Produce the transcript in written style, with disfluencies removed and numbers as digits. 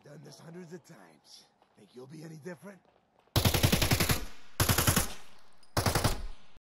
Done this hundreds of times. Think you'll be any different?